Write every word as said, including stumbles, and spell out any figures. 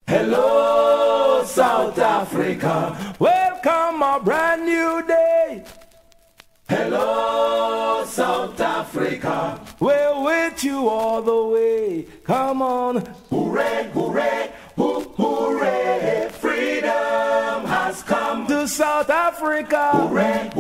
Hello, South Africa. Welcome a brand new day. Hello, South Africa. We're with you all the way. Come on. Hooray, hooray, hoo, hooray. Freedom has come to South Africa. Hooray,